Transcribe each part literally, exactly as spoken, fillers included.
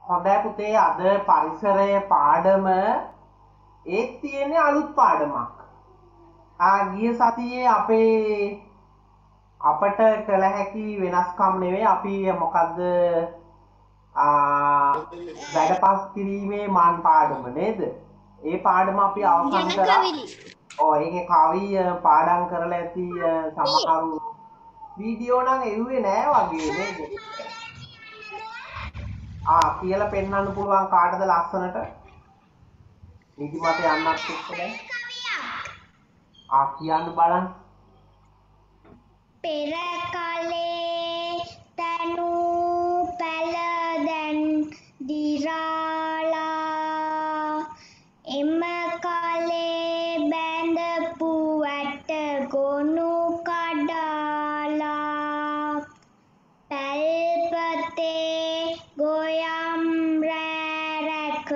හොඳයි පුතේ අද පරිසරයේ පාඩම ඒත් තියෙන්නේ අලුත් පාඩමක්. ආ ගිය සතියේ අපේ අපට කළ හැකි වෙනස්කම් නෙවෙයි අපි මොකද්ද ආ වැඩපස් කිරීමේ මාන් පාඩම නේද? ඒ පාඩම අපි අවසන් කරා. ඔව් ඒකේ කවි පාඩම් කරලා ඇති සමහරු වීඩියෝ නම් එව්වේ නෑ වගේ නේද? ආ කියලා පෙන්වන්න පුළුවන් කාටද ලස්සනට? නිදිමත යන්නත් එක්ක දැන්. ආ කියන්න බලන්න. පෙර කලේ තනු පැල දැන් දිරාලා එම කලේ බැඳපු වැට ගොනු කඩාලා පැල්පතේ ගොයම් රැරක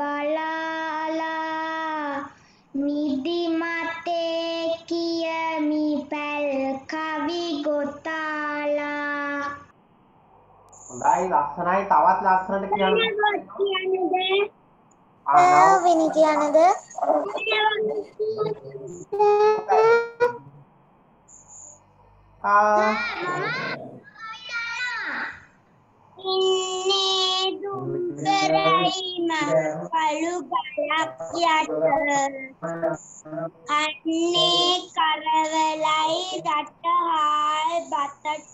බලාලා නිදිමතේ කියමි පැල් කවි ගොතාලා හොඳයි ලස්සනයි තවත් ලස්සනට කියන්න. කියන්නද? ආ විනි කියන්නද? ආ ඉන්නේ දුම්බරයිම කළු ගලක් යට අන්නේ කරවලයි රටහාල් බතට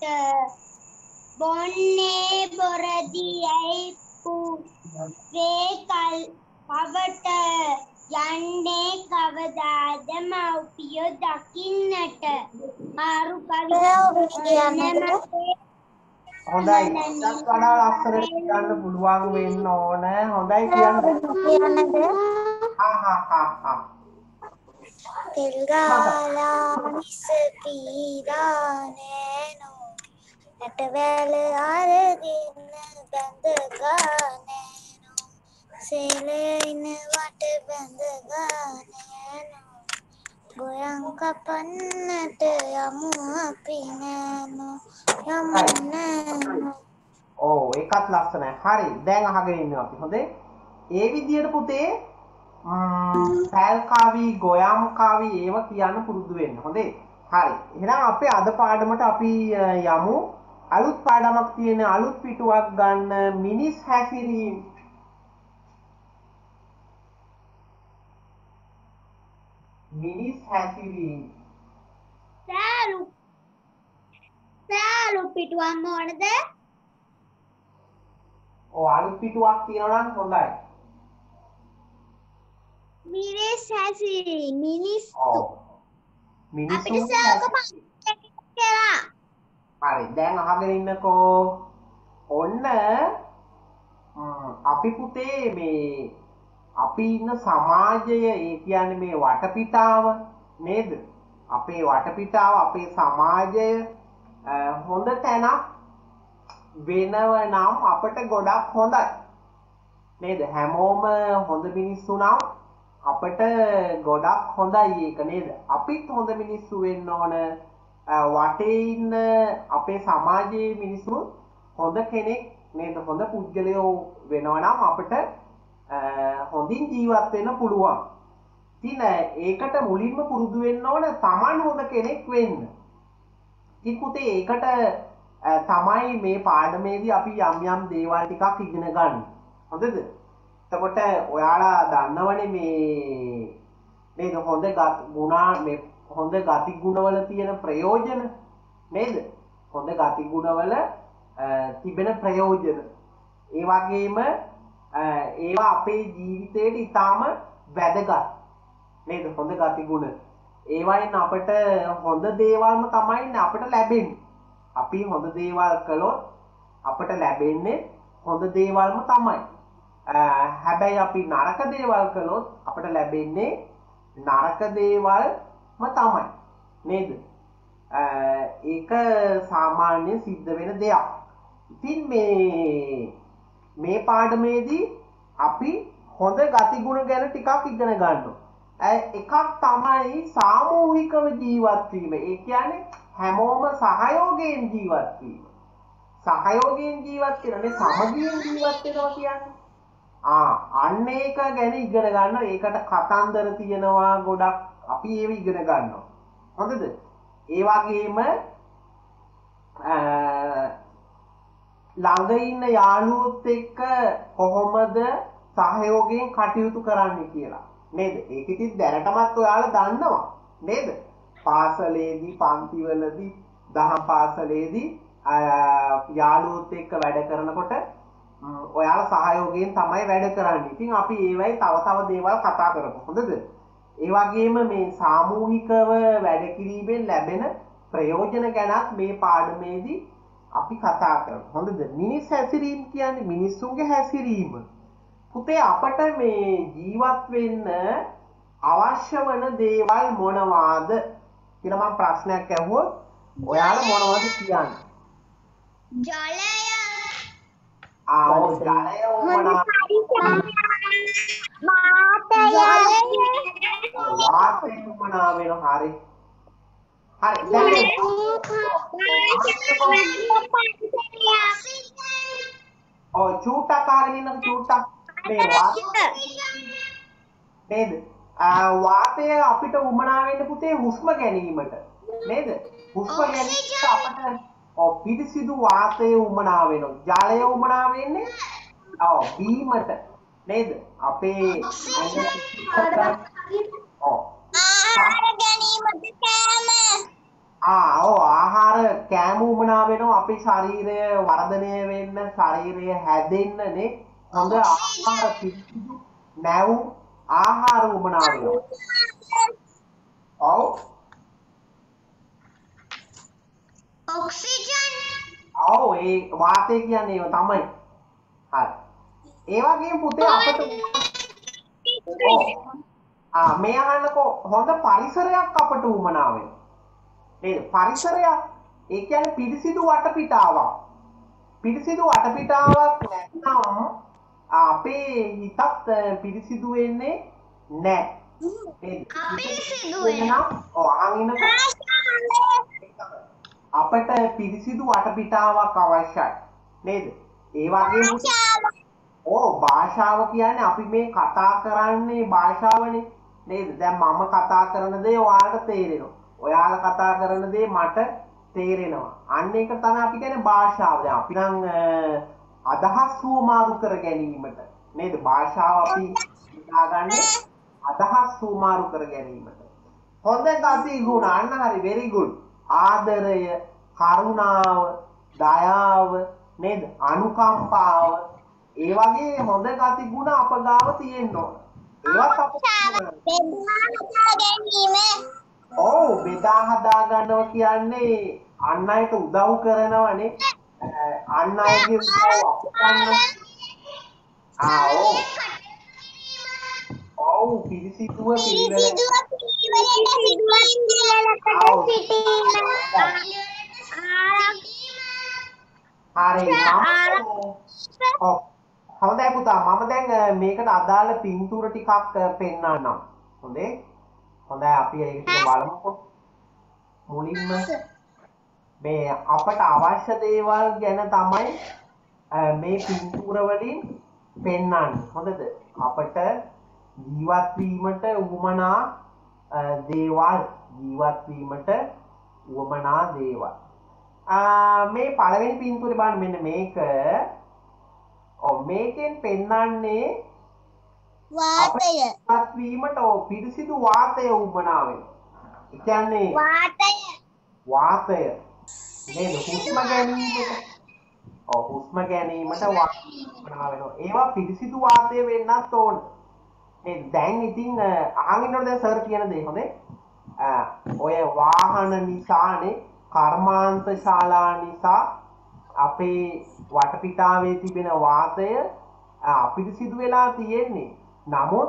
බොන්නේ බොරදියයි පුවේ කල් පවට යන්නේ කවදාද මව්පියෝ දකින්නට මාරු කවි හොඳයි ඊටත් වඩා ලස්සනට කියන්න පුළුවන් වෙන්න ඕන. හොඳයි කියන්න. කියන්නද? හා හා හා හා. තෙල් ගාලා මිස පීරා නෑනෝ නැටවැල අරගෙන බැඳ ගානෑනෝ සේලෙයින වට බැඳ ගානෑනෝ ගොයන් කපන්නට යමු අපි නෑනෝ යමු නෑනෝ. ඔව් ඒකත් ලස්සනයි. හරි දැන් අහගෙන ඉන්නවා අපි. හොඳේ. ඒ විදියට පුතේ පැල් කවි ගොයම් කවි ඒව කියන්න පුරුදු වෙන්න. හොඳේ. හරි. එහෙනම් අපේ අද පාඩමට අපි යමු. අලුත් පාඩමක් තියෙන අලුත් පිටුවක් ගන්න මිනිස් හැසිරීම. මිනිස් හැසිරීම. සෑලු සෑලු පිටුවම් ඕනද? ඔව් අලුත් පිටුවක් තියෙනවා නම් හොඳයි. මිනිස් හැසිරීම මිනිස්සු ඔව්. මිනිස්සු අපිට සර්ක පන්තියක් කියලා. හරි දැන් අහගෙන ඉන්නකෝ. ඔන්න අපි පුතේ මේ අපි ඉන්න සමාජය ඒ කියන්නේ මේ වටපිටාව නේද? අපේ වටපිටාව අපේ සමාජය හොඳ තැනක් වෙනව නම් අපට ගොඩක් හොඳයි. නේද? හැමෝම හොඳ මිනිස්සු නම් අපට ගොඩක් හොඳයි ඒක නේද? අපිත් හොඳ මිනිස්සු වෙන්න ඕන. වටේ ඉන්න අපේ සමාජයේ මිනිස්සු හොඳ කෙනෙක් නේද? හොඳ පුද්ගලයෝ වෙනවා නම් අපට හොඳින් ජීවත් වෙන්න පුළුවන්. ඉතින් ඒකට මුලින්ම පුරුදු වෙන්න ඕන Taman හොඳ කෙනෙක් වෙන්න. ඉතින් පුතේ ඒකට තමයි මේ පාඩමේදී අපි යම් යම් දේවල් ටිකක් ඉගෙන ගන්න. හොඳද? එතකොට ඔයාලා දන්නවනේ මේ නේද හොඳ ගුණා මේ හොඳ ගති ගුණවල තියෙන ප්‍රයෝජන නේද? හොඳ ගති ගුණවල තිබෙන ප්‍රයෝජන. ඒ වගේම ඒවා අපේ ජීවිතේට ඉතාම වැදගත්. නේද? හොඳ ගති ගුණ. ඒවයින් අපට හොඳ දේවල්ම තමයි අපට ලැබෙන්නේ. අපි හොඳ දේවල් කළොත් අපට ලැබෙන්නේ හොඳ දේවල්ම තමයි. හැබැයි අපි නරක දේවල් කළොත් අපට ලැබෙන්නේ නරක දේවල්ම තමයි. නේද? ඒක සාමාන්‍යයෙන් සිද්ධ වෙන දෙයක්. ඉතින් මේ මේ පාඩමේදී අපි හොඳ ගතිගුණ ගැන ටිකක් ඉගෙන ගන්නවා. එකක් තමයි සාමූහිකව ජීවත් වීම. ඒ කියන්නේ හැමෝම සහයෝගයෙන් ජීවත් වීම. සහයෝගයෙන් ජීවත් වෙනනේ සමගියෙන් ජීවත් වෙනවා කියන්නේ. ආ අන්න ඒක ගැන ඉගෙන ගන්න. ඒකට කතන්දර තියෙනවා ගොඩක්. අපි ඒව ඉගෙන ගන්නවා. හොඳද? ඒ වගේම ළඟ ඉන්න යාළුවොත් එක්ක කොහොමද සහයෝගයෙන් කටයුතු කරන්නේ කියලා. නේද? ඒක ඉතින් දැනටමත් ඔයාලා දන්නවා. නේද? පාසලේදී පන්තිවලදී දහම් පාසලේදී යාළුවොත් එක්ක වැඩ කරනකොට ඔයාලා සහයෝගයෙන් තමයි වැඩ කරන්නේ. ඉතින් අපි ඒවයි තව තව දේවල් කතා කරමු. හොඳද? ඒ වගේම මේ සාමූහිකව වැඩ කිරීමෙන් ලැබෙන ප්‍රයෝජන ගැනත් මේ පාඩමේදී අපි කතා කරමු. හොඳද? මිනිස් හැසිරීම කියන්නේ මිනිස්සුන්ගේ හැසිරීම. පුතේ අපට මේ ජීවත් වෙන්න අවශ්‍ය වන දේවල් මොනවාද කියලා මම ප්‍රශ්නයක් අහුවොත් ඔයාලා මොනවද කියන්නේ? ජලය. ආ ඔව් ජලය මොනවා? වාතය මොනවා වෙනව? හරි. හරි. දැන් ඔය චූට්ටක් අහගෙන ඉන්නකො චූට්ටක් මේ වාතය නේද? වාතය අපිට උමනා වෙන්න පුතේ හුස්ම ගැනීමට නේද? හුස්ම ගැනීමට අපට ඔව් පිරිසිදු වාතය උමනා වෙනවා. ජලය උමනා වෙන්නේ ඔව් බීමට නේද? අපේ ඔව් ආහාර ගැනීමට කෑම. ආ ඔව් ආහාර කෑම උමනා වෙනවා අපේ ශරීරය වර්ධනය වෙන්න ශරීරය හැදෙන්න නේ. හොඳ ආහාර පිරිසිදු නැව් ආහාර උමනා වෙනවා. ඔව් ඔක්සිජන්. ඔව් ඒ වාතය කියන්නේ ඒව තමයි. හරි. ඒ වගේම පුතේ අපිට ඔව් ආ මේ අහන්නකෝ හොඳ පරිසරයක් අපට උමනා වෙනවා. නේද? පරිසරයක් ඒ කියන්නේ පිරිසිදු වටපිටාවක්. පිරිසිදු වටපිටාවක් නැත්නම් අපේ හිතත් පිරිසිදු වෙන්නේ නැහැ. නේද? අපිරිසිදු වෙනවා. ඔව් අහන් ඉන්නකෝ අපට පිරිසිදු වටපිටාවක් අවශ්‍යයි. නේද? ඒ වගේම ඕ භාෂාව කියන්නේ අපි මේ කතා කරන්නේ භාෂාවනේ. නේද? දැන් මම කතා කරන දේ ඔයාලට තේරෙනවා. ඔයාලා කතා කරන දේ මට තේරෙනවා. අන්න ඒක තමයි අපි කියන්නේ භාෂාව. දැන් අපි නම් අදහස් සුමාරු කර ගැනීමට නේද? භාෂාව අපි හිතාගන්නේ අදහස් සුමාරු කර ගැනීමට. හොඳ ගති ගුණ අන්න හරි very good. ආදරය, කරුණාව, දයාව නේද? අනුකම්පාව ඒ වගේ හොඳ ගති ගුණ අප ගාව තියෙන්න ඕන. ඒවත් අපිට ඔව් බෙදා හදා ගන්නවා කියන්නේ අන් අයට උදව් කරනවනේ. අන් අයගේ උදව් අපගන්න. ආ ඔව්. ඔව් පිරිසිදුව පිළිවෙල. හරි ඔව් හොඳයි පුතා මම දැන් මේකට අදාළ පින්තූර ටිකක් පෙන්නන්නම්. හොඳේ. හොඳයි අපි ඒක ටික බලමුකෝ. මුලින්ම මේ අපට අවශ්‍ය දේවල් ගැන තමයි මේ පින්තූර වලින් පෙන්වන්නේ. හොඳද? අපට ජීවත් වීමට උවමනා දේවල් ජීවත් වීමට උවමනා දේවල්. මේ පළවෙනි පින්තූරේ බලන්න මෙන්න මේක. ඔව් මේකෙන් පෙන්වන්නේ වාතය. ජීවත් වීමට ඔව් පිරිසිදු වාතය උවමනා වෙනවා. ඒ කියන්නේ වාතය. වාතය නේද? හුස්ම ගැනීමට ඔව් හුස්ම ගැනීමට වාතය උවමනා වෙනවා. ඒවා පිරිසිදු වාතය වෙන්නත් ඕන. නේද? දැන් ඉතින් අහන් ඉන්නකොට දැන් සර් කියන දේ හොඳේ. ඔය වාහන නිසානේ කර්මාන්ත ශාලා නිසා අපේ වටපිටාවේ තිබෙන වාතය අපිරිසිදු වෙලා තියෙන්නේ. නමුත්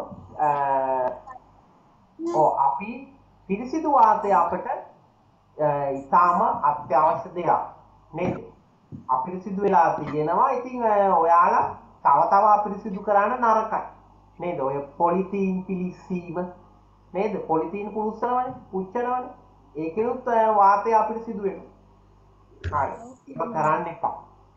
ඔව් අපි පිරිසිදු වාතය අපට ඉතාම අත්‍යවශ්‍ය දෙයක් නේද? අපිරිසිදු වෙලා තියෙනවා. ඉතින් ඔයාලා තව තව අපිරිසිදු කරන්න නරකයි. නේද? ඔය පොලිතීන් පිලිස්සීම නේද? පොලිතීන් පුරුස්සනවනේ, පුච්චනවනේ. ඒකෙනුත් වාතය අපිරිසිදු වෙනවා. හරි. ඒක කරන්න එපා.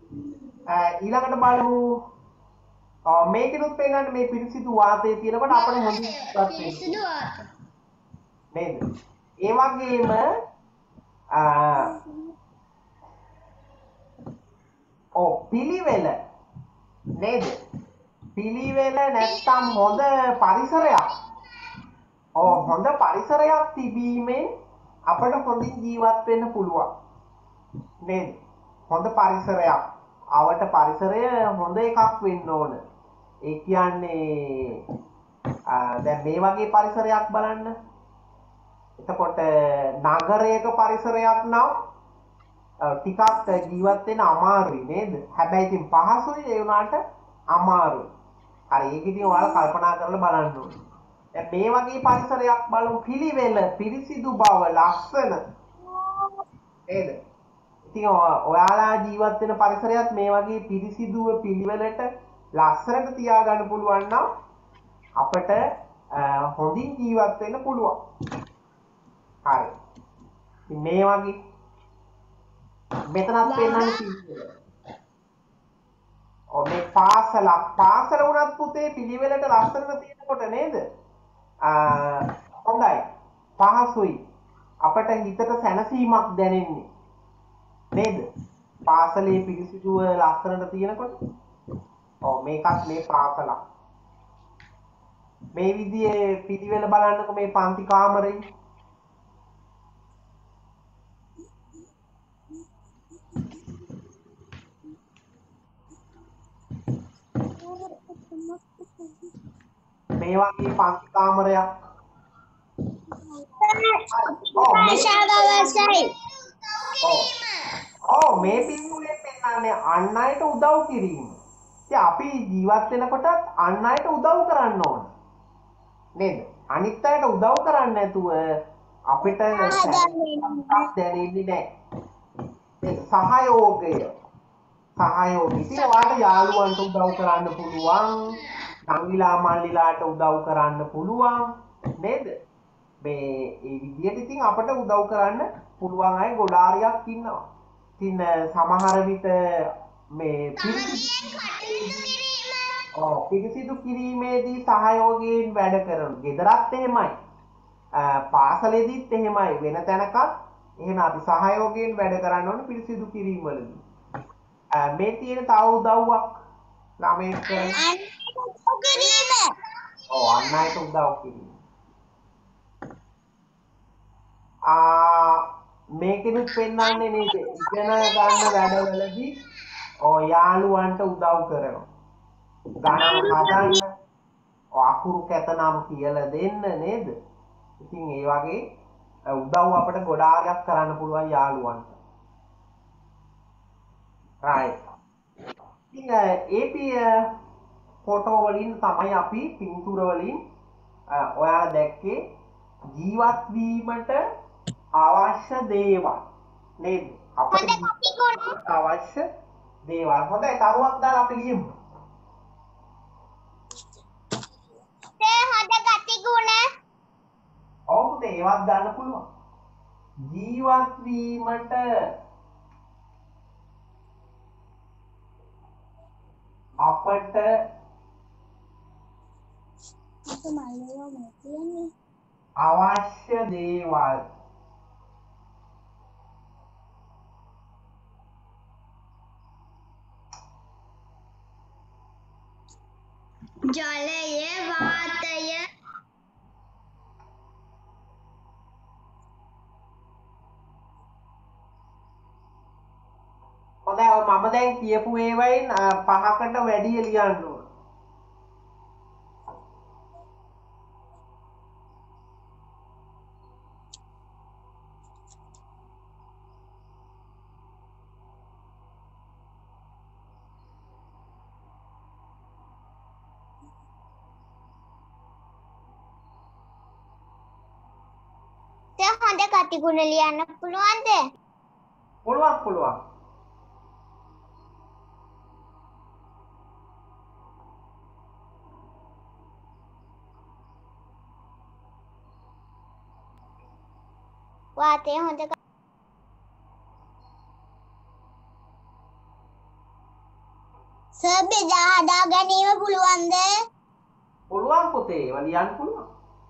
ඊළඟට බලමු මේකෙනුත් පෙන්වන්නේ මේ පිරිසිදු වාතය තියෙනකොට අපිට හොඳින් ජීවත් පිරිසිදු වාතය. වෙන්න නේද? ඒ වගේම ඔව් පිළිවෙල නේද? පිළිවෙල නැත්තම් හොඳ පරිසරයක්. ඔව් හොඳ පරිසරයක් තිබීමෙන් අපිට හොඳින් ජීවත් වෙන්න පුළුවන්. නේද? හොඳ පරිසරයක්. අවට පරිසරය හොඳ එකක් වෙන්න ඕන. ඒ කියන්නේ දැන් මේ වගේ පරිසරයක් බලන්න. එතකොට නගරයක පරිසරයක් නම් ටිකක් ජීවත් වෙන්න අමාරුයි නේද? හැබැයි ඉතින් පහසුයි ඒ වුණාට අමාරුයි. හරි ඒක ඉතින් ඔයාලා කල්පනා කරලා බලන්න ඕනේ. දැන් මේ වගේ පරිසරයක් බලමු පිළිවෙල, පිරිසිදු බව, ලස්සන නේද? ඉතින් ඔයාලා ජීවත් වෙන පරිසරයත් මේ වගේ පිරිසිදුව පිළිවෙලට ලස්සනට තියාගන්න පුළුවන් නම් අපිට හොඳින් ජීවත් වෙන්න පුළුවන්. හරි. ඉතින් මේ වගේ මෙතනත් පෙන්නන්නේ පිළිවෙල. ඔව් මේ පාසලක් පාසල උනත් පුතේ පිළිවෙලට ලස්සනට තියෙනකොට නේද? හොඳයි. පහසුයි. අපිට හිතට සැනසීමක් දැනෙන්නේ. නේද? පාසලේ පිරිසිදුව ලස්සනට තියෙනකොට ඔව් මේකත් මේ පාසලක්. මේ විදිහේ පිළිවෙල බලන්නකො මේ පන්ති කාමරේ. මේ වගේ පන්ති කාමරයක්. ඔව් මේ පිළිවෙලෙන් පෙන්නන්නේ අන් අයට උදව් කිරීම. ඉතින් අපි ජීවත් වෙනකොට අන් අයට උදව් කරන්න ඕන. නේද? අනිත් අයට උදව් කරන්නේ නැතුව අපිට දැනෙන්නේ නැහැ. සහයෝගය. සහයෝගය. ඉතින් ඔයාලට යාළුවන්ට උදව් කරන්න පුළුවන්. නංගිලා මල්ලිලාට උදව් කරන්න පුළුවන්. නේද? මේ ඒ විදිහට ඉතින් අපිට උදව් කරන්න පුළුවන් අය ගොඩාරියක් ඉන්නවා. ඉතින් සමහර විට මේ පිරිසිදු කිරීමේදී සහයෝගයෙන් වැඩ කරන. ගෙදරත් එහෙමයි. පාසලෙදිත් එහෙමයි. වෙන තැනකත් එහෙම අපි සහයෝගයෙන් වැඩ කරන්න ඕනේ පිරිසිදු කිරීම වලදී. මේ තියෙන තව උදව්වක් ළමයෙක් කරන කිරීම. ඔව් අන් අයට උදව් කිරීම. ආ මේකෙනුත් පෙන්වන්නේ නේද? ඉගෙන ගන්න වැඩවලදී ඔය යාළුවන්ට උදව් කරනවා. ගණන් හදන්න අකුරු කැතනම් කියලා දෙන්න නේද? ඉතින් ඒ වගේ උදව් අපිට ගොඩාක් කරන්න පුළුවන් යාළුවන්ට. right. ඉතින් ඒ ෆොටෝ වලින් තමයි අපි පින්තූර වලින් ඔයාලා දැක්කේ ජීවත් වීමට අවශ්‍ය දේවල් නේද? අපිට අවශ්‍ය දේවල්. හොඳයි තරුවක් දාලා අපි ලියමු. තේ හොඳ ගතිගුණ. ඔව් පුතේ ඒවත් දාන්න පුළුවන්. ජීවත් වීමට අපට අවශ්‍ය දේවල් ජලය වාතය හොඳයි මම දැන් කියපු ඒවායින් පහකට වැඩි ලියන්න ඕන. තේ හොඳ ගතිගුණ ලියන්න පුළුවන්ද? පුළුවන් පුළුවන්. වාතය හොඳ සර් බෙදා හදා ගැනීම පුළුවන්ද? පුළුවන් පුතේ ඒවා ලියන්න පුළුවන්.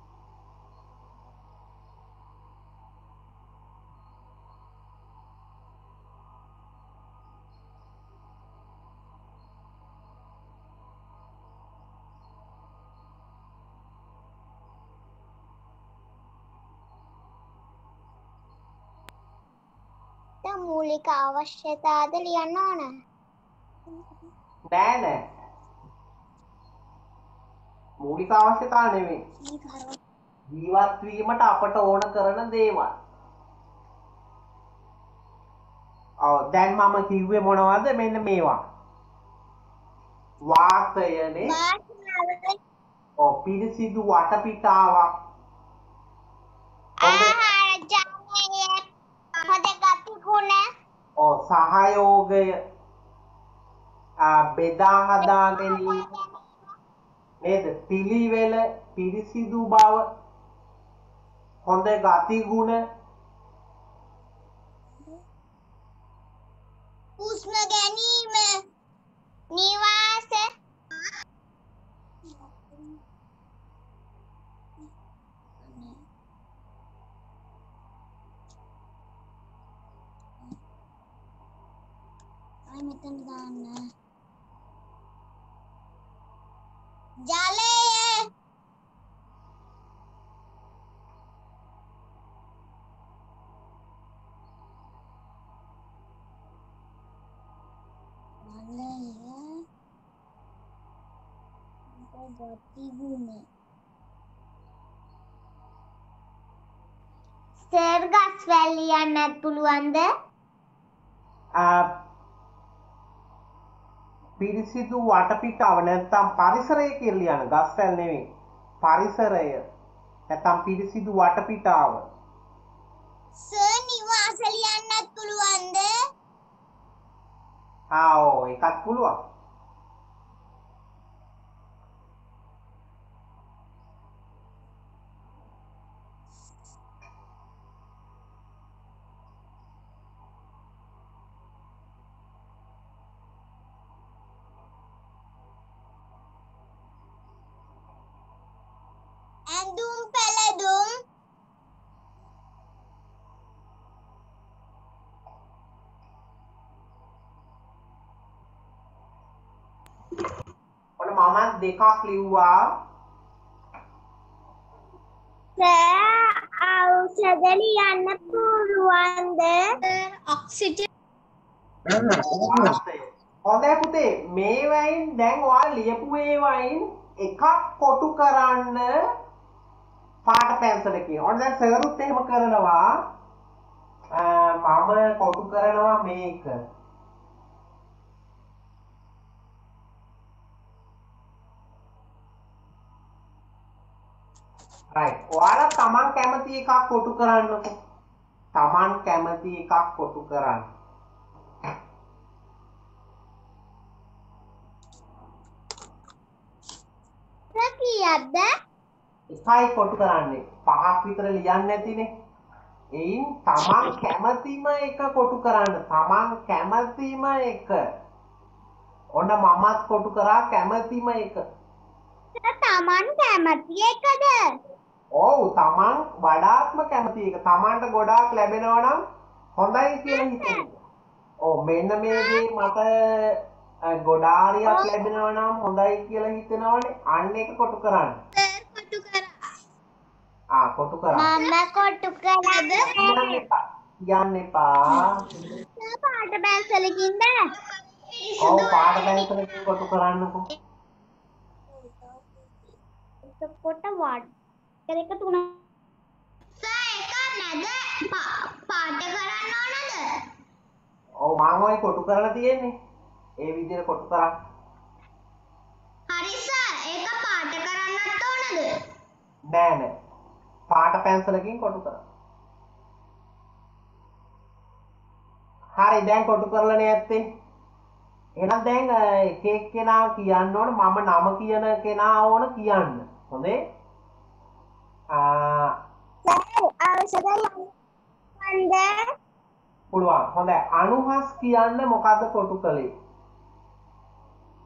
දැන් මූලික අවශ්‍යතාවද ලියන්න ඕන? නෑ නෑ. මූලික අවශ්‍යතාව නෙමෙයි. ජීවත් වීමට අපට ඕන කරන දේවල්. ඔව් දැන් මම කිව්වේ මොනවද? මෙන්න මේවා. වාතයනේ. වාතාවරණය ඔව් පිරිසිදු වටපිටාවක්. ආහාර ජලය හොඳ ගතිගුණ ඔව් සහයෝගය ආ බෙදා හදා ගැනීම නේද? පිළිවෙල පිරිසිදු බව හොඳ ගතිගුණ හුස්ම ගැනීම නිවාස අය මෙතන දාන්න ජලය ගතිගුණ සර් ගස් වැල් ලියන්නත් පුළුවන්ද? ආ පිරිසිදු වටපිටාව නැත්නම් පරිසරය කියලා ලියන ගස්වැල් නෙවෙයි. පරිසරය නැත්නම් පිරිසිදු වටපිටාව. සර් නිවාස ලියන්නත් පුළුවන්ද? ආ ඔව් ඒකත් පුළුවන්. ඇඳුම් පැළඳුම් ඔන්න මම දෙකක් ලිව්වා. සර් ඖෂධ ලියන්න පුළුවන්ද? ඔක්සිජන් හොඳයි පුතේ මේවයින් දැන් ඔයා ලියපු ඒවයින් එකක් කොටු කරන්න පාට පැන්සලකින්. ඔන්න දැන් සර්ුත් එහෙම කරනවා. මම කොටු කරනවා මේක. right. ඔයාලා තමන් කැමති එකක් කොටු කරන්නකෝ. තමන් කැමති එකක් කොටු කරන්න. කීයක්ද? එකයි කොටු කරන්නේ. පහක් විතර ලියන්න නැතිනේ. එයින් තමන් කැමතිම එක කොටු කරන්න. තමන් කැමතිම එක. ඔන්න මමත් කොටු කරා කැමතිම එක. තමන් කැමති එකද? ඔව් තමන් වඩාත්ම කැමති එක. තමන්ට ගොඩාක් ලැබෙනවා නම් හොඳයි කියලා හිතන්න. ඔව් මෙන්න මේ දේ මට ගොඩාරියක් ලැබෙනවා නම් හොඳයි කියලා හිතනවනේ. අන්න ඒක කොටු කරන්න. කොටු කරා. ආ කොටු කරා. මම කොටු කරාද? කියන්න එපා. කියන්න එපා. පාට පැන්සලකින්ද? ඔව් පාට පැන්සලකින් කොටු කරන්නකෝ. එතකොට වඩ එක තුන සර් එක නැද පාට කරන්න ඕනද? ඔව් මම ඔය කොටු කරලා තියෙන්නේ. ඒ විදිහට කොටු කරා. හරි සර් ඒක පාට කරන්නත් ඕනද? නෑ නෑ. පාට පැන්සලකින් කොටු කරා. හරි දැන් කොටු කරලා නැත්තේ. එහෙනම් දැන් එක එක්කෙනා කියන්න ඕන මම නම කියන කෙනා ඕන කියන්න. හොඳේ? ආ සර් ඖෂධ ලියන්න පුළුවන්. හොඳයි. අනුහස් කියන්න මොකද්ද කොටු කළේ?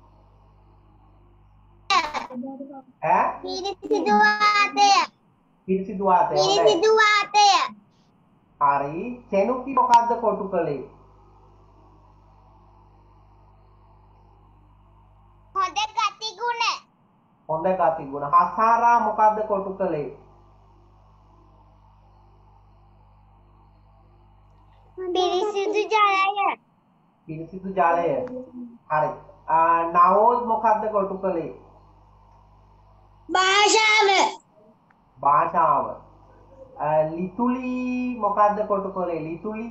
ඈ පිරිසිදු වාතය. පිරිසිදු වාතය. හොඳයි. පිරිසිදු වාතය. හරි. සෙනුකි මොකද්ද කොටු කළේ? හොඳ ගතිගුණ. හොඳ ගතිගුණ. හසාරා මොකද්ද කොටු කළේ? පිරිසිදු ජලය. පිරිසිදු ජලය. හරි. නවෝද් මොකද්ද කොටු කළේ? භාෂාව. භාෂාව. ලිතුලි මොකද්ද කොටු කළේ? ලිතුලි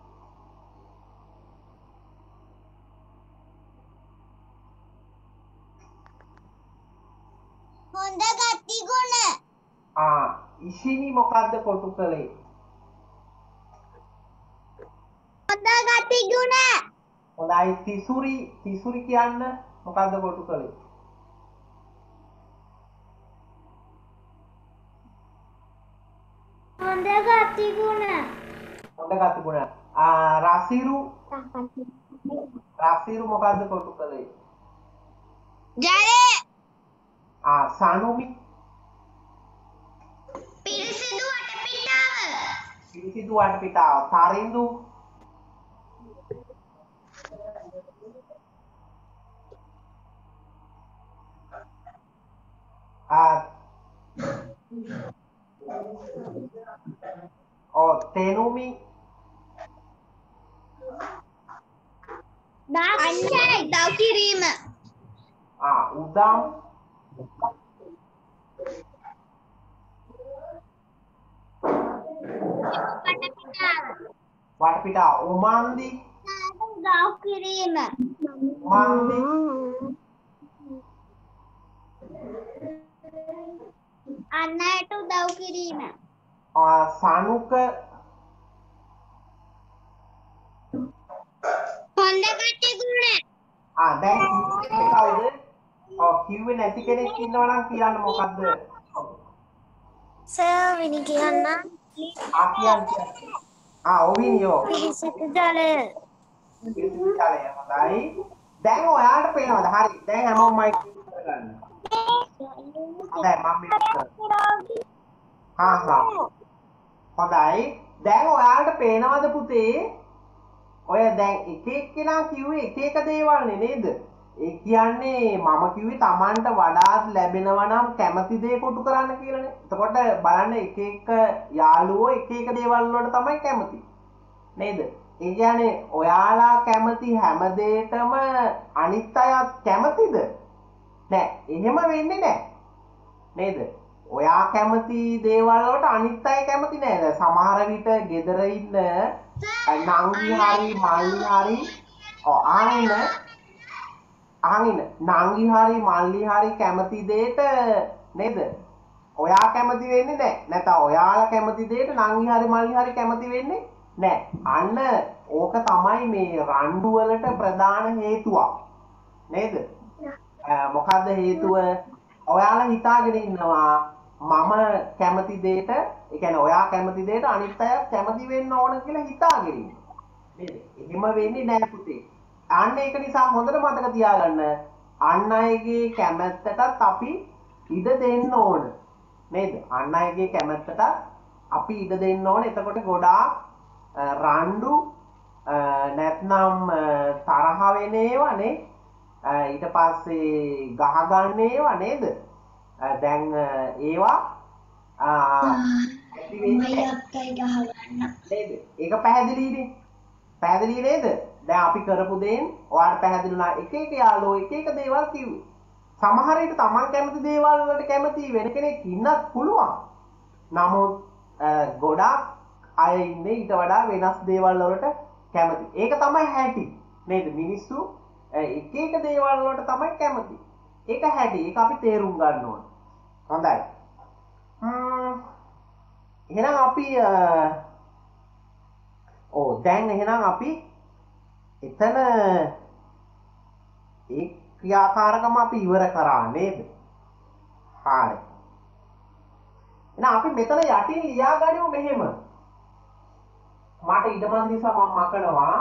හොඳ ගතිගුණ. ආ ඉෂිනි මොකද්ද කොටු කළේ? හොඳ ගතිගුණ. හොඳයි. තිසුරි තිසුරි කියන්න මොකද්ද කොටු කළේ? හොඳ ගතිගුණ. හොඳ ගතිගුණ. රසිරු රසිරු මොකද්ද කොටු කළේ? ජලය. ආ සනුමි පිරිසිදු වටපිටාව. පිරිසිදු වටපිටාව. තරිඳු ආ ඔව් තෙනුමි අන්‍යයි දව් කිරීම. ආ උදම් වටපිටාව. වටපිටාව. උමන්දි දව් කිරීම. උමන්දි අන් අයට උදව් කිරීම. ආ සනුක හොඳ ගතිගුණ. ආ දැන් කිව්වේ කවුද? ඔව් කිව්වේ නැති කෙනෙක් ඉන්නවා නම් කියන්න මොකද්ද? සර් විනි කියන්න. ආ කියන්න කියන්න. ආ ඔවිනි ඔව්. පිරිසිදු ජලය. පිරිසිදු ජලය. හොඳයි. දැන් ඔයාලට පේනවද? හරි. දැන් හැමෝම මයික් කරගන්න. හොඳයි මම මේක හා හා හොඳයි. දැන් ඔයාලට පේනවද පුතේ? ඔය දැන් එක එක්කෙනා කිව්වේ එක එක දේවල්නේ නේද? ඒ කියන්නේ මම කිව්වේ Tamanට වඩාත් ලැබෙනවා නම් කැමති දේ කොටු කරන්න කියලානේ. එතකොට බලන්න එක එක යාළුවෝ එක එක දේවල් වලට තමයි කැමති. නේද? ඒ කියන්නේ ඔයාලා කැමති හැම දෙයකම අනිත් අයත් කැමතිද? නෑ. එහෙම වෙන්නේ නෑ. නේද? ඔයා කැමති දේවල් වලට අනිත් අය කැමති නෑ. දැන් සමහර විට ගෙදර ඉන්න නංගි හරි මල්ලි හරි ඔව් අහන්න අහන්න නංගි හරි මල්ලි හරි කැමති දෙයට නේද? ඔයා කැමති වෙන්නේ නෑ. නැත්නම් ඔයාලා කැමති දෙයට නංගි හරි මල්ලි හරි කැමති වෙන්නේ නෑ. අන්න ඕක තමයි මේ රණ්ඩු වලට ප්‍රධාන හේතුවක්. නේද? මොකද්ද හේතුව? ඔයාලා හිතාගෙන ඉන්නවා මම කැමති දෙයට, ඒ කියන්නේ ඔයා කැමති දෙයට අනිත් අය කැමති වෙන්න ඕන කියලා හිතාගෙන ඉන්නවා. නේද? එහෙම වෙන්නේ නෑ පුතේ. අන්න ඒක නිසා හොඳට මතක තියාගන්න අන් අයගේ කැමැත්තටත් අපි ඉඩ දෙන්න ඕන. නේද? අන් අයගේ කැමැත්තට අපි ඉඩ දෙන්න ඕන. එතකොට ගොඩාක් රණ්ඩු නැත්නම් තරහ වෙන ඒවා නේ. ඊට පස්සේ ගහ ගන්න ඒවා නේද? දැන් ඒවා ඇති වෙන්නේ අක්කයි ගහගන්න. නේද? ඒක පැහැදිලිනේ. පැහැදිලි නේද? දැන් අපි කරපු දේෙන් ඔයාලට පැහැදිලි වුණා එක එක යාළුවෝ එක එක දේවල් කිව්වේ. සමහර විට Taman කැමති දේවල් වලට කැමති වෙන කෙනෙක් ඉන්නත් පුළුවන්. නමුත් ගොඩාක් අය ඉන්නේ ඊට වඩා වෙනස් දේවල් වලට කැමති. ඒක තමයි හැටි. නේද? මිනිස්සු එක එක දේවල් වලට තමයි කැමති. ඒක හැටි. ඒක අපි තේරුම් ගන්න ඕන. හොඳයි. හ්ම් එහෙනම් අපි ඕ දැන් එහෙනම් අපි එතන ඒ ක්‍රියාකාරකම අපි ඉවර කරා නේද? හරි. එහෙනම් අපි මෙතන යටින් ලියා ගනිමු මෙහෙම. මට ඉඩමන් නිසා මම මකනවා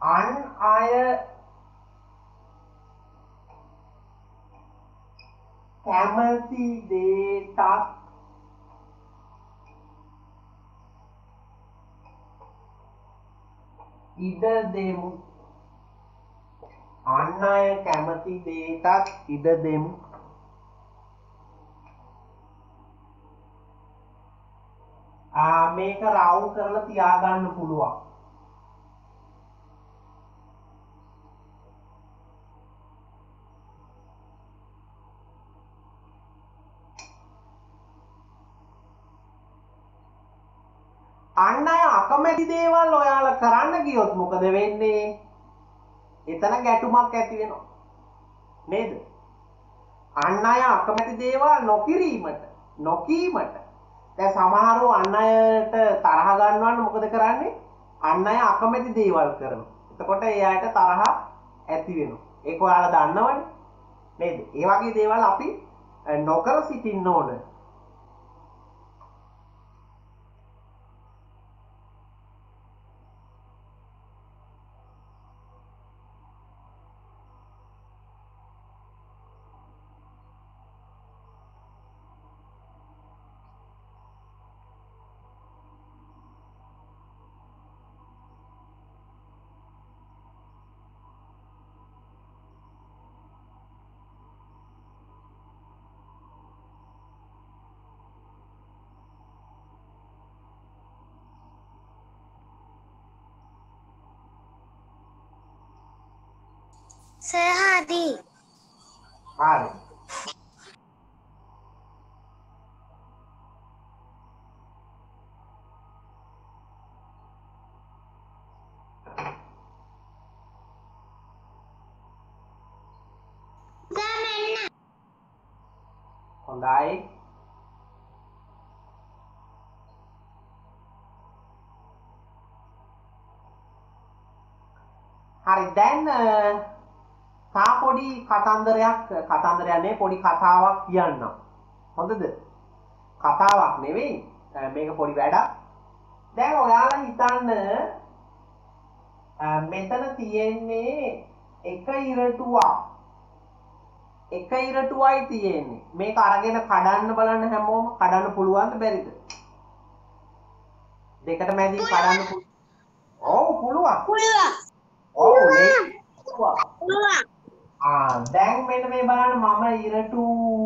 අන් අය කැමති දේටත් ඉඩ දෙමු. අන් අය කැමති දේටත් ඉඩ දෙමු. මේක රවුම් කරලා තියාගන්න පුළුවන්. අන් අය අකමැති දේවල් ඔයාලා කරන්න ගියොත් මොකද වෙන්නේ? එතන ගැටුමක් ඇති වෙනවා. නේද? අන් අය අකමැති දේවල් නොකිරීමට, නොකීමට. දැන් සමහරව අන් අයට තරහ ගන්නවන්න මොකද කරන්නේ? අන් අය අකමැති දේවල් කරනවා. එතකොට ඒ අයට තරහ ඇති වෙනවා. ඒක ඔයාලා දන්නවනේ. නේද? ඒ වගේ දේවල් අපි නොකර සිටින්න ඕන. සහරි. හරි. හොඳයි. හරි දැන් තා පොඩි කතන්දරයක් කතන්දරයක් නේ පොඩි කතාවක් කියන්නම්. හොඳද? කතාවක් නෙවෙයි. මේක පොඩි වැඩක්. දැන් ඔයාලා හිතන්න මෙතන තියෙන්නේ එක ඉරටුවක්. එක ඉරටුවයි තියෙන්නේ. මේක අරගෙන කඩන්න බලන්න හැමෝම කඩන්න පුළුවන්ද බැරිද? දෙකට මැදින් කඩන්න පුළුවන්. ඔව් පුළුවන්. පුළුවන්. ඔව් නේ. පුළුවන්. ආ දැන් මෙන්න මේ බලන්න මම ඉරටු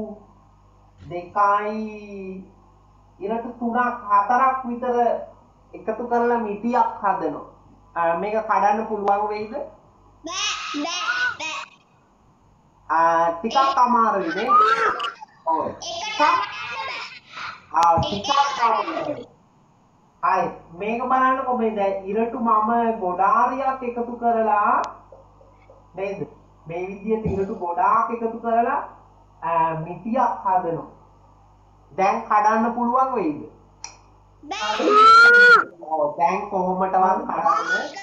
දෙකයි ඉරටු තුනක් හතරක් විතර එකතු කරලා මිටියක් හදනවා. මේක කඩන්න පුළුවන් වෙයිද? බෑ බෑ බෑ. ආ ටිකක් අමාරුයි නේ. ඔව්. ආ ටිකක් අමාරුයි. හරි මේක බලන්නකො මේ දැන් ඉරටු මම ගොඩාරියක් එකතු කරලා නේද? මේ විදිහට ඉරටු ගොඩාක් එකතු කරලා මිටියක් හදනවා. දැන් කඩන්න පුළුවන් වෙයිද? බෑ. ඔව් දැන් කොහොමටවත් කඩන්න කඩන්න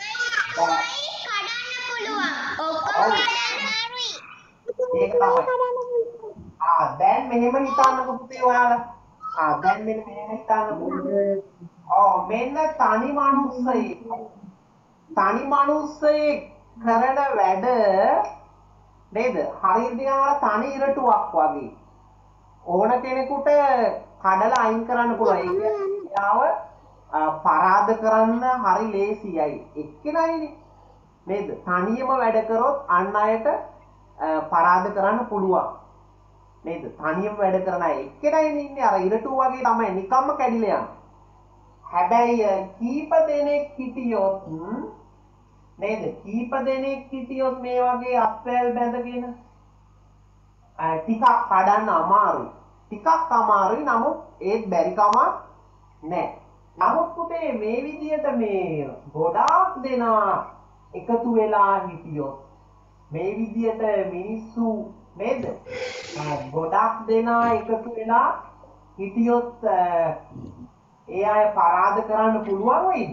පුළුවන්. ඔක්කොම කඩන්න ඒක තමයි. ආ දැන් මෙහෙම හිතන්නකො පුතේ ඔයාලා. ආ දැන් මෙන්න මෙහෙම හිතන්නකො. ඔව් මෙන්න තනි මිනිස්සෙක්. තනි මිනිස්සෙක් කරන වැඩ නේද? හරියට නිකන් අර තනි ඉරටුවක් වගේ. ඕන කෙනෙකුට කඩලා අයින් කරන්න පුළුවන්. ඒක යාව පරාද කරන්න හරි ලේසියයි. එක්කෙනයිනේ. නේද? තනියම වැඩ කරොත් අන් අයට පරාද කරන්න පුළුවන්. නේද? තනියම වැඩ කරන අය එක්කෙනයිනේ ඉන්නේ. අර ඉරටුව වගේ තමයි නිකම්ම කැඩිලා යනවා. හැබැයි කීප දෙනෙක් හිටියොත් නේද? කීප දෙනෙක් හිටියොත් මේ වගේ අත්වැල් බැඳගෙන ටිකක් කඩන්න අමාරුයි. ටිකක් අමාරුයි නමුත් ඒත් බැරි කමක් නැහැ. නමුත් පුතේ මේ විදියට මේ ගොඩාක් දෙනා එකතු වෙලා හිටියොත් මේ විදියට මිනිස්සු නේද? ගොඩාක් දෙනා එකතු වෙලා හිටියොත් ඒ අය පරාද කරන්න පුළුවන් වෙයිද?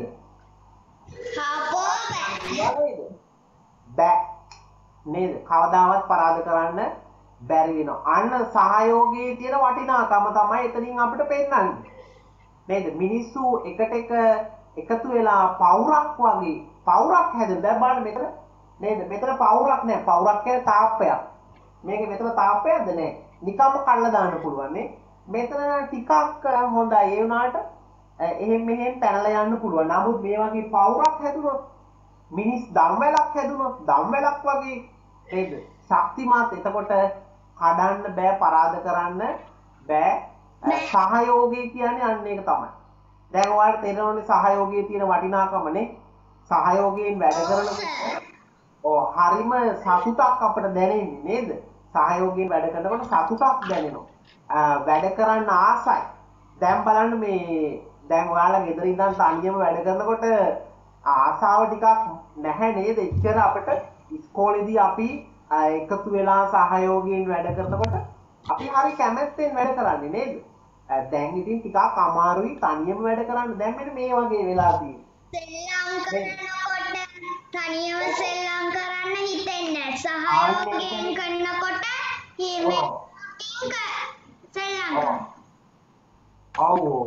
බෑ නේද? කවදාවත් පරාද කරන්න බැරි වෙනවා. අන්න සහයෝගයේ තියෙන වටිනාකම තමයි එතනින් අපිට පෙන්වන්නේ. නේද? මිනිස්සු එකට එක එකතු වෙලා පවුරක් වගේ පවුරක් හැදෙන. දැන් බලන්න මෙතන නේද? මෙතන පවුරක් නෑ. පවුරක් කියන්නේ තාප්පයක්. මේකේ මෙතන තාප්පයක්ද නෑ. නිකම්ම කඩලා දාන්න පුළුවන් නේ. මෙතන ටිකක් හොඳයි. ඒ වුණාට එහෙන් මෙහෙන් පැනලා යන්න පුළුවන්. නමුත් මේ වගේ පවුරක් හැදුනොත් මිනිස් දම්වැලක් හැදුනොත් දම්වැලක් වගේ නේද? ශක්තිමත්. එතකොට කඩන්න බෑ, පරාද කරන්න බෑ. සහයෝගය කියන්නේ අන්න ඒක තමයි. දැන් ඔයාලට තේරෙනවනේ සහයෝගයේ තියෙන වටිනාකම නේ. සහයෝගයෙන් වැඩ කරනකොට ඔව් හරිම සතුටක් අපිට දැනෙන්නේ නේද? සහයෝගයෙන් වැඩ කරනකොට සතුටක් දැනෙනවා. වැඩ කරන්න ආසයි. දැන් බලන්න මේ දැන් ඔයාලා ගෙදර ඉඳන් තනියම වැඩ කරනකොට ආසාව ටිකක් නැහැ නේද? ඉච්චර අපිට ඉස්කෝලේදී අපි එකතු වෙලා සහයෝගයෙන් වැඩ කරනකොට අපි හරි කැමැත්තෙන් වැඩ කරන්නේ නේද? දැන් ඉතින් ටිකක් අමාරුයි තනියම වැඩ කරන්න. දැන් මෙන්න මේ වගේ වෙලා තියෙනවා. සෙල්ලම් කරනකොට තනියම සෙල්ලම් කරන්න හිතෙන්නේ නැහැ. සහයෝගයෙන් කරනකොට හිමේ සෙල්ලම් කරනවා. ඔව්.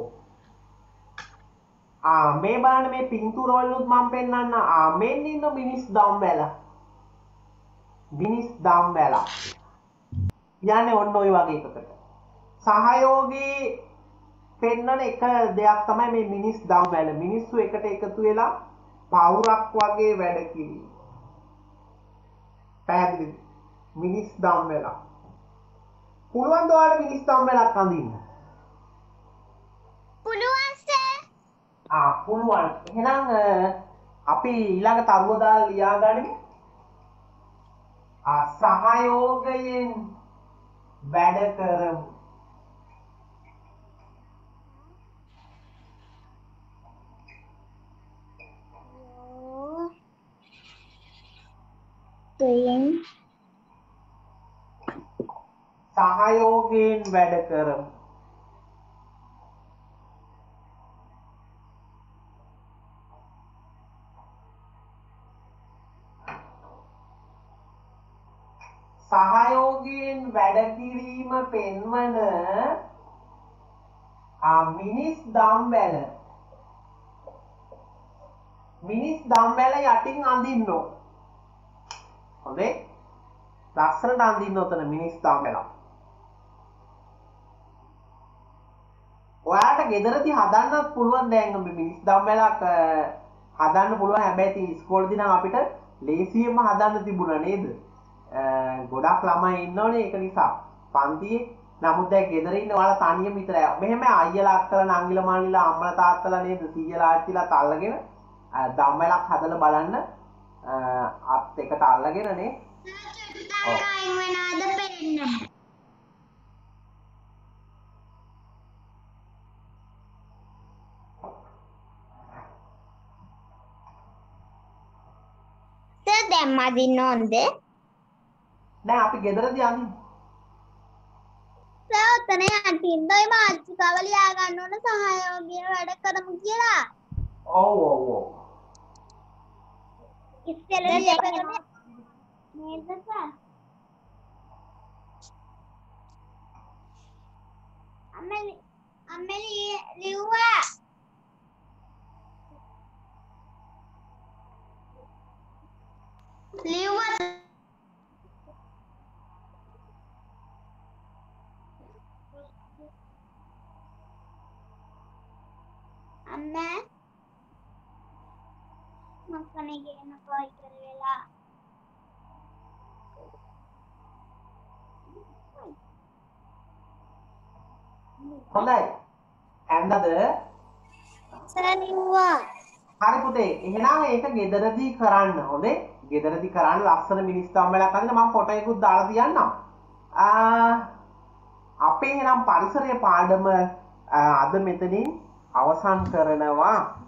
ආ මේ බලන්න මේ පින්තූර වලුත් මම පෙන්නන්න. ආ මෙන්න ඉන්න මිනිස් දම්වැල. මිනිස් දම්වැල. යන්නේ ඔන්න ඔය වගේ එකකට. සහයෝගී පෙන්නන එක දෙයක් තමයි මේ මිනිස් දම්වැල. මිනිස්සු එකට එකතු වෙලා පවුරක් වගේ වැඩ කිරීම. පැහැදිලිද? මිනිස් දම්වැල. පුළුවන් ද ඔයාලට මිනිස් දම්වැලක් අඳින්න? පුළුවන් සර්. ආ පුළුවන්. එහෙනම් අපි ඊළඟ තරුව දාලා ලියාගනිමු. ආ සහයෝගයෙන් වැඩ කරමු. Doing සහයෝගයෙන් වැඩ කරමු. සහයෝගයෙන් වැඩ කිරීම පෙන්වන ආ මිනිස් දම්වැල. මිනිස් දම්වැල යටින් අඳින්න ඕන. හොඳේ? ලස්සනට අඳින්න උතන මිනිස් දම්වැල. ඔයාලට ගෙදරදී හදන්නත් පුළුවන්. දැන් මේ මිනිස් දම්වැලක් හදන්න පුළුවන්. හැබැයි ඉතින් ඉස්කෝලේදී නම් අපිට ලේසියෙන්ම හදන්න තිබුණා නේද? ගොඩක් ළමයි ඉන්නෝනේ ඒක නිසා පන්තියේ. නමුත් දැන් ගෙදර ඉන්න ඔයාලා තනියම විතරයි. මෙහෙම අයියලා අක්කලා නංගිලා මාණිලා අම්මලා තාත්තලා නේද සීයලා ආච්චිලා අල්ලගෙන දම්වැලක් හදලා බලන්න අත් එකට අල්ලගෙන නේ. ඔව්. ටයිම් වෙනවද පෙන්නේ. සර් දැන් මදින්න ඕනද? නෑ අපි ගෙදරදී අඳින්න. සර් ඔතන යටින් දොයි මාච්චිකාව ලියා ගන්න ඕන සහයෝගයෙන් වැඩ කරමු කියලා. ඔව් ඔව් ඔව්. ඉස්සෙල්ලා ලියපෙන්නේ නේද සර්? අම්මලි අම්මලි ලිව්වා. ලිව්වා. අම්මා මකනේ ගේන කොයි කරලා හොඳයි. ඇන්දද? සරිවා. හරි පුතේ. එහෙනම් ඒක ගෙදරදී කරන්න. හොඳේ? ගෙදරදී කරන්න ලස්සන මිනිස් දම්වැලක් අඳින්න මම ෆොටෝ එකකුත් දාලා තියන්නම්. ආ අපේ එහෙනම් පරිසරයේ පාඩම අද මෙතනින් අවසන් කරනවා.